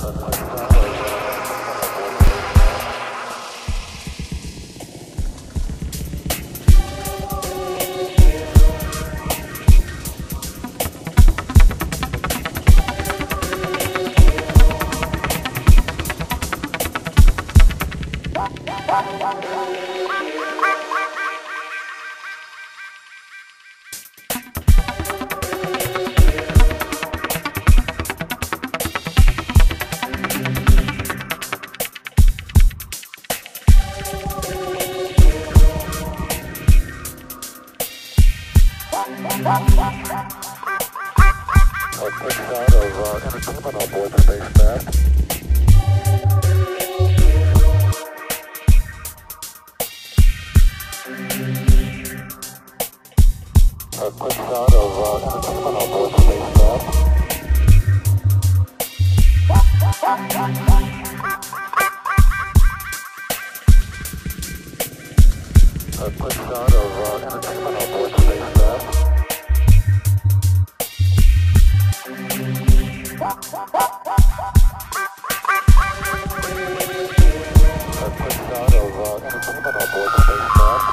A quick shot of entertainment on board spacecraft. A quick shot of entertainment on board spacecraft. A quick shot of entertainment on board spacecraft. A quick shot of entertainment on board spacecraft.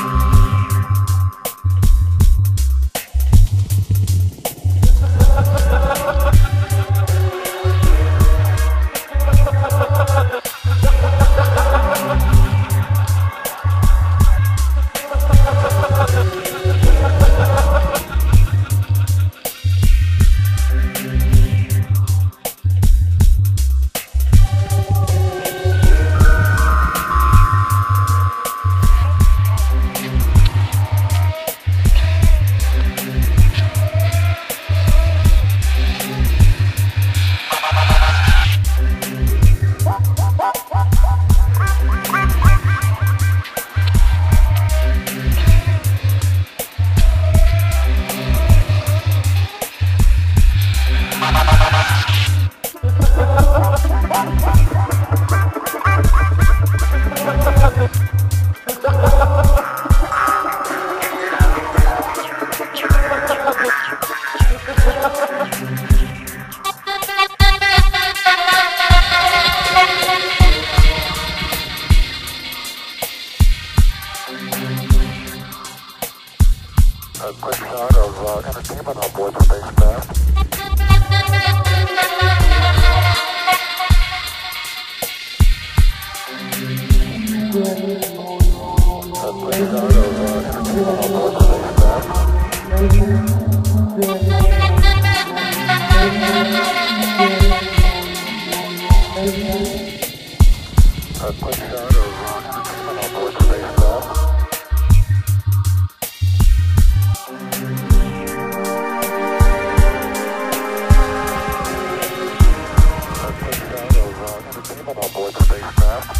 A quick shot of entertainment on board the spacecraft. A quick shot of entertainment on board the spacecraft. A quick shot of entertainment on board the spacecraft. Entertainment on board the spacecraft.